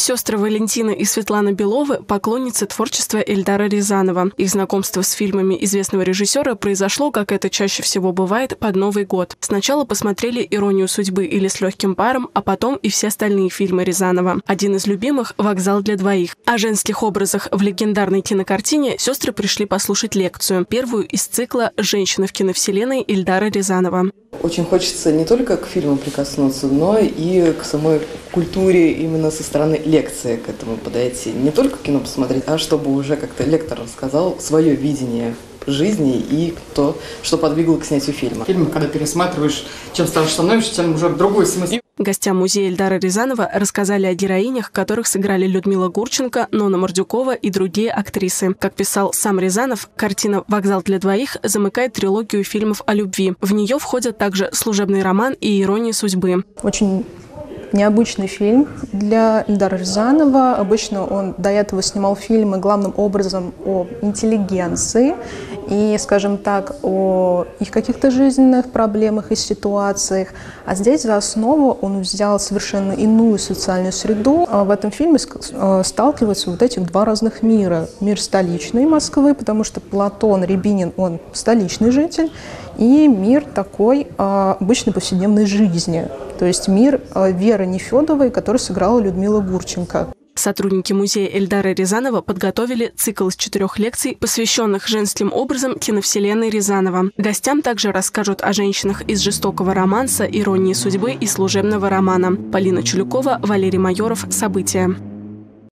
Сестры Валентина и Светлана Беловы – поклонницы творчества Эльдара Рязанова. Их знакомство с фильмами известного режиссера произошло, как это чаще всего бывает, под Новый год. Сначала посмотрели «Иронию судьбы» или «С легким паром», а потом и все остальные фильмы Рязанова. Один из любимых – «Вокзал для двоих». О женских образах в легендарной кинокартине сестры пришли послушать лекцию, первую из цикла «Женщины в киновселенной» Эльдара Рязанова. Очень хочется не только к фильмам прикоснуться, но и к самой культуре именно со стороны лекции к этому подойти. Не только кино посмотреть, а чтобы уже как-то лектор рассказал свое видение жизни и то, что подвигло к снятию фильма. Фильмы, когда пересматриваешь, чем старше становишься, тем уже другой смысл. Гостям музея Эльдара Рязанова рассказали о героинях, которых сыграли Людмила Гурченко, Нонна Мордюкова и другие актрисы. Как писал сам Рязанов, картина «Вокзал для двоих» замыкает трилогию фильмов о любви. В нее входят также «Служебный роман» и «Ирония судьбы». Очень необычный фильм для Эльдара Рязанова. Обычно он до этого снимал фильмы главным образом о интеллигенции и, скажем так, о их каких-то жизненных проблемах и ситуациях. А здесь за основу он взял совершенно иную социальную среду. В этом фильме сталкиваются вот этих два разных мира. Мир столичной Москвы, потому что Платон Рябинин, он столичный житель, и мир такой обычной повседневной жизни. То есть мир Веры Нефедовой, которую сыграла Людмила Гурченко. Сотрудники музея Эльдара Рязанова подготовили цикл из 4 лекций, посвященных женским образам киновселенной Рязанова. Гостям также расскажут о женщинах из «Жестокого романса», «Иронии судьбы» и «Служебного романа». Полина Чулюкова, Валерий Майоров. События.